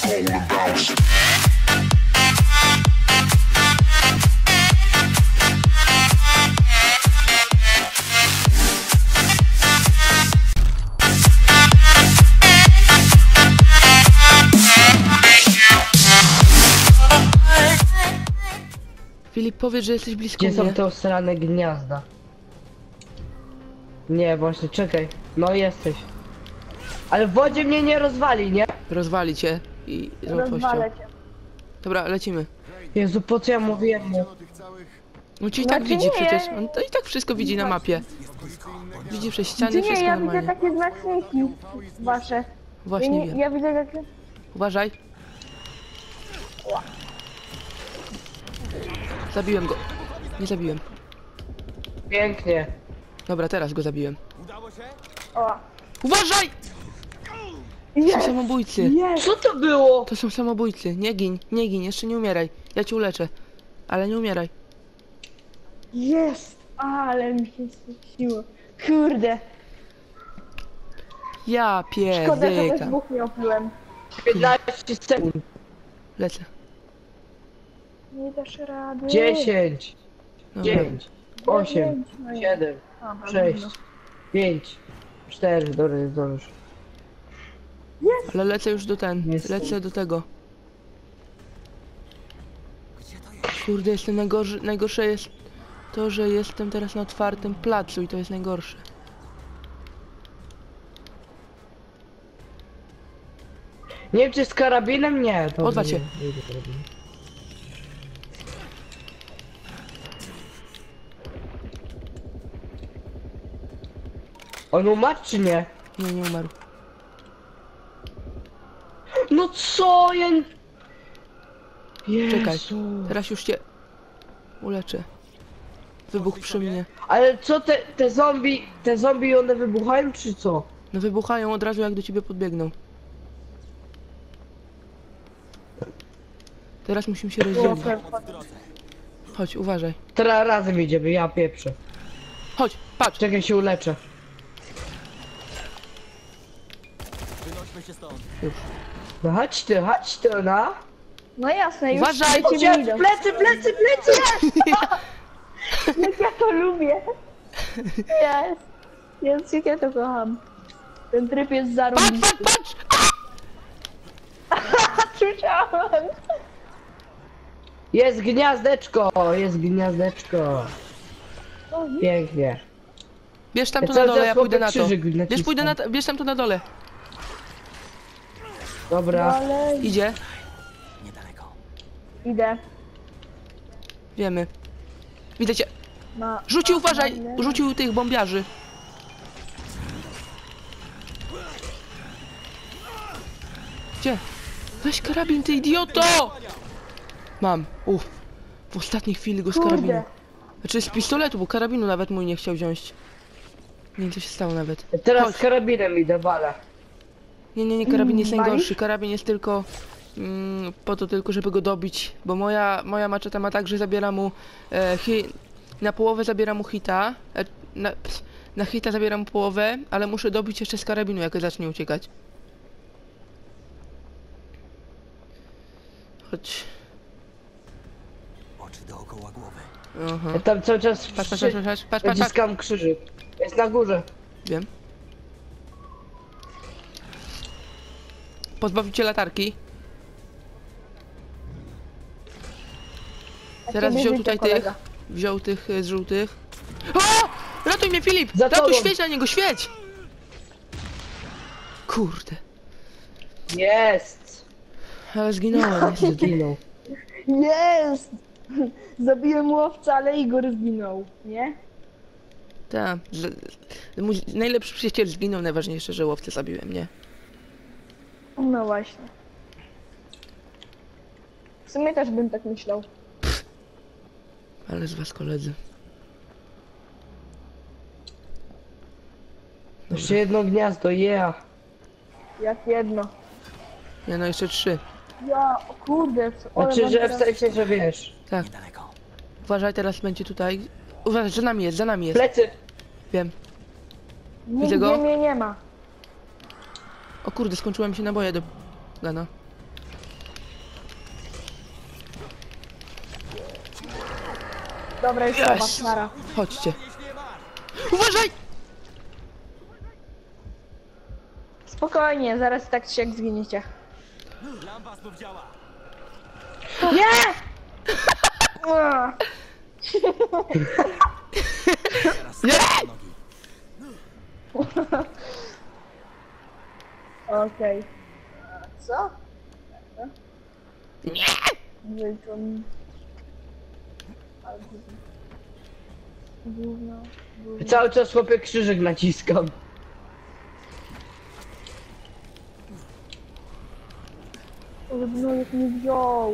Filip, powiedz, że jesteś blisko Gdzie są mnie. te osrane gniazda? Nie, właśnie, czekaj. No jesteś. Ale w wodzie mnie nie rozwali, nie? Rozwali cię i z łatwością. Rozwalę cię. Dobra, lecimy. Jezu, po co ja mówiłem mu? No ci i tak Znaczy widzi nie. przecież. On to i tak wszystko widzi na mapie. Widzi przez ściany, Nie, wszystko ja widzę normalnie. takie znaczniki wasze. Właśnie wiem. Ja widzę takie... Uważaj. Zabiłem go. Nie zabiłem. Pięknie. Dobra, teraz go zabiłem. O. Uważaj! To są Jest! samobójcy. Jest! Co to było? To są samobójcy. Nie gin, nie gin, jeszcze nie umieraj. Ja cię uleczę. Ale nie umieraj. Jest! Ale mi się świeciło. Kurde. Ja Szkoda, że też pierdykam. dwóch nie oplułem. 15 sekund. Lecę. Nie dasz rady. 10, Dobra. 9, 8, No i- 7, Dobra, 6, no. 5, 4, dobrze. Ale lecę już do Jest. lecę do tego. Kurde, jestem najgorszy. Najgorsze jest to, że jestem teraz na otwartym placu i to jest najgorsze. Nie wiem czy z karabinem? Nie. To Odwal się. nie idę karabinem. On umarł czy nie? Nie, nie umarł. No co ja... Jezu. Czekaj. Teraz już cię uleczę. Wybuch przy mnie. Ale co te zombie one wybuchają czy co? No wybuchają od razu jak do ciebie podbiegną. Teraz musimy się rozdzielić. Chodź, uważaj. Teraz razem idziemy, ja pieprzę. Chodź, patrz. Czekaj się uleczę. Już. No chodź ty, no. No jasne, już Uważaj! do ciebie idą. Plecy! Jak ja to lubię. Jest. Jest, jak ja to kocham. Ten tryb jest zarąbisty. Patrz! Słyszałem. Jest gniazdeczko. Pięknie. Bierz tam to Ja na cały dole, czas ja pójdę chłopie na to. krzyżyk naciskam. Bierz tam to na dole. Dobra. Ale Idzie. idę. Wiemy. Widzę cię. Na... Rzucił, uważaj! Rzucił tych bombiarzy. Gdzie? Weź karabin, ty idioto! Mam. Uff. W ostatniej chwili go z karabinu. Kurde. Znaczy z pistoletu, bo karabinu nawet mój nie chciał wziąć. Nie wiem co się stało nawet. Teraz Chodź. z karabinem idę, wala. Nie, karabin jest Walisz? najgorszy. Karabin jest tylko po to tylko, żeby go dobić. Bo moja maczeta ma tak, że zabiera mu na połowę zabiera mu hita. Na hita zabiera mu połowę, ale muszę dobić jeszcze z karabinu, jak zacznie uciekać. Chodź. Oczy dookoła głowy. Aha. Ja tam cały czas Patrz. naciskam krzyżyk. Jest na górze. Wiem. Pozbawić cię latarki. Teraz ciebie wziął życzę, tutaj kolega. tych. Wziął tych z żółtych. O! Ratuj mnie, Filip! Za Ratuj, tobą. świeć na niego, świeć! Kurde. Jest. Ale zginąłem. Zginął. Jest! Zabiłem łowcę, ale Igor zginął, nie? Tak. Mój najlepszy przyjaciel zginął, najważniejsze, że łowcę zabiłem, nie? No właśnie. W sumie też bym tak myślał. Ale z was koledzy. Jeszcze jedno gniazdo, yeah. Jak jedno. Nie, no jeszcze 3. Ja, o kurde, co ale Znaczy, mam że w teraz... sensie, że wiesz. Tak. Niedaleko. Uważaj, teraz będzie tutaj. Uważaj, za nami jest. Plecy. Wiem. Nigdzie go? mnie nie ma. O kurde, skończyłem się naboje do gana. Dobra, już Yes. yes. Nara. Chodźcie. Uważaj! Spokojnie, zaraz tak się jak zginiecie. Lampa znów działa. Nie! Ua. Nie! Okej. A co? Nie! Wyczun. Gówno. Cały czas chłopie krzyżyk naciskam. Ale gnojek nie wziął.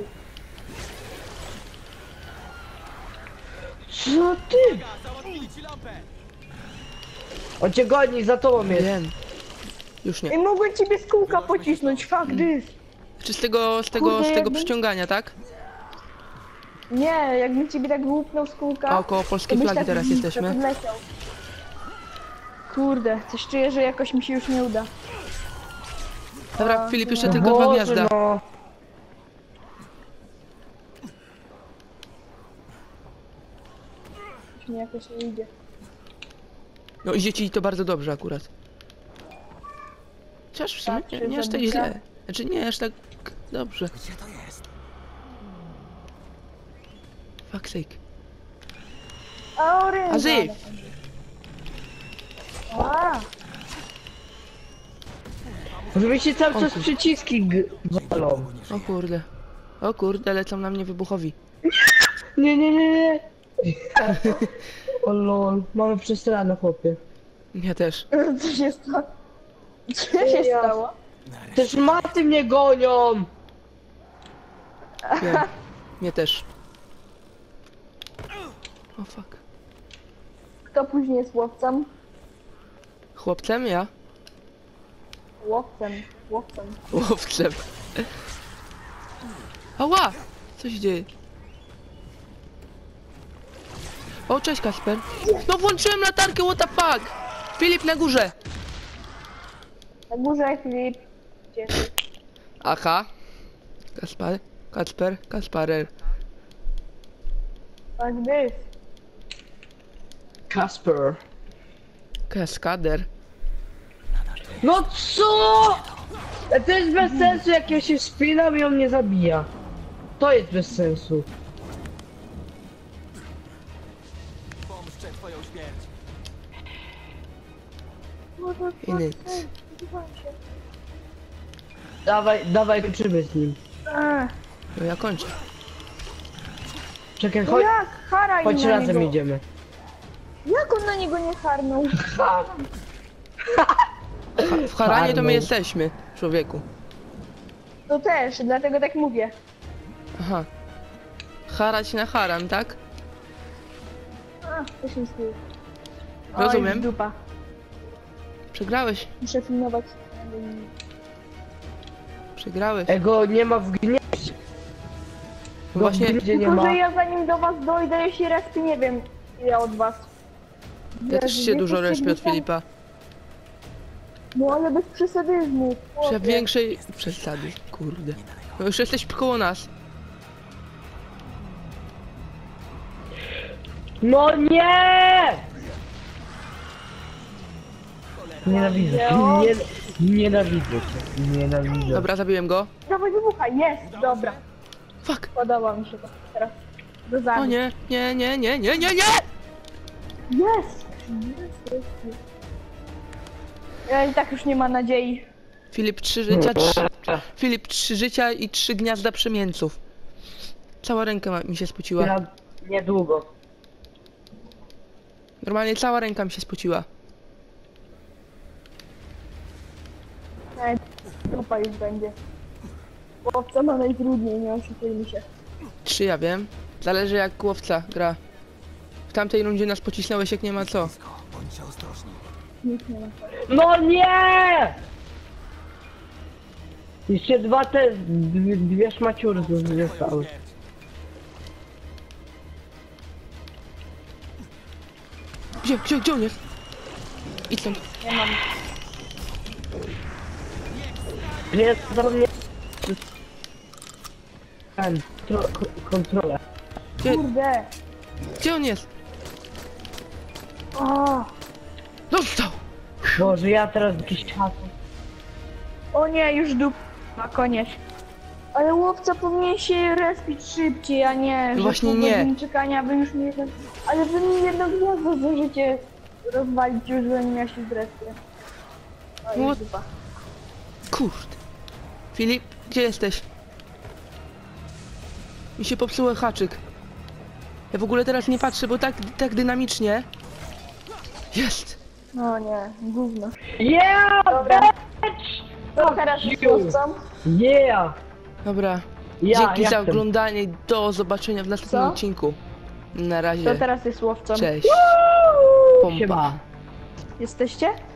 Co ty? Załatwili ci lampę. On cię goni, za tobą jest. Wiem. Już nie. Ej, mogłem ciebie z kółka pocisnąć, fuck this. Czy z tego Kurde, tego jakby- przyciągania, tak? Nie, jakbym ciebie tak łupnął z kółka. A około to polskiej byś flagi tak teraz jesteśmy. podleciał. Kurde, coś czuję, że jakoś mi się już nie uda. Dobra, Filip, jeszcze tylko dwa Boże, gniazda. no. Już mi jakoś nie idzie. No idzie ci to bardzo dobrze akurat. Chociaż w sumie Tak, nie, czy nie aż tak zabicia? źle. Znaczy nie aż tak dobrze. Gdzie to jest? Fuck sake. A oręża. Azy! A, Żeby się cały czas przyciski walą. O kurde. O kurde, lecą na mnie wybuchowi. Nie, nie, nie, nie. O lol, mamy przesrane chłopie. Ja też. co się stało? Co się Ja. stało? Też maty mnie gonią! Wiem. Mnie też. O fuck. Kto później jest łowcem? Chłopcem ja? Łowcem. Łowcem. Łowcem. Ała! Co się dzieje? O, cześć Kasper. No włączyłem latarkę, what the fuck! Filip na górze! Na górze Filip. Gdzie? Aha. Kasparer. Tak this. Kasper. Kaskader. No co? To jest bez sensu, jak ja się spinam i on mnie zabija. To jest bez sensu. Pomszczę twoją śmierć. I nic. Dawaj, kończymy z nim. No ja kończę. Czekaj, No chodź, jak? Haraj chodź na razem niego. idziemy. Jak on na niego nie harnął? W Haranie to my Harnął. jesteśmy, człowieku. To też, dlatego tak mówię. Aha. Harać na haram, tak? A, to się skrył. Rozumiem. Oj, dupa. Przegrałeś. Muszę filmować. Przegrałeś. Ego nie ma w gnieździe. Właśnie- Gdzie nie Tylko, ma. że ja zanim do was dojdę, ja się respi nie wiem ile od was. Ja też się dużo respię od Filipa. No ale bez przesadyzmu. Przy chłopie. większej przesady, kurde. No już jesteś koło nas. No nie! Nienawidzę. No. Nienawidzę cię. Nienawidzę. Dobra, zabiłem go. Dawaj wybucha, jest, dobra. Fuck. Podoba mi się to teraz. Do O zabić. nie. Jest! Ja i tak już nie ma nadziei. Filip 3 życia, 3... Filip 3 życia i 3 gniazda przemieńców. Cała ręka mi się spociła. Ja niedługo. Normalnie cała ręka mi się spociła. Nawet dupa już będzie. Chłopca ma najtrudniej, nie oszukujmy się. 3 ja wiem. Zależy jak łowca gra. W tamtej rundzie nas pocisnąłeś jak nie ma co. Bądźcie ostrożni. Nikt nie ma. No nie! Jeszcze dwie szmaciury zostały. Śmierć. Gdzie on jest? Idź stąd. Nie mam. Nie, to mnie... Kontrolę. Gdzie? Kurde! Gdzie on jest? O, Dostał! Boże, ja teraz jakiś czas. o nie, już dup. Na koniec. Ale łowca powinien się respić szybciej, a nie, że Właśnie pół nie. godziny czekania, wy już mi jeden... Ale wy mi jedno gniazdo zdążycie rozwalić już, zanim ja się zrespię. O, już What? dupa. Kurde. Filip, gdzie jesteś? Mi się popsuł haczyk. Ja w ogóle teraz nie patrzę, bo tak dynamicznie. Jest! No nie, gówno. Yeah! Dobra. To teraz z łowcą. Yeah! Dobra. Ja, Dzięki ja za chcę. oglądanie i do zobaczenia w następnym Co? odcinku. Na To razie. teraz jest łowcą. Cześć. Pompa. Siema. Jesteście?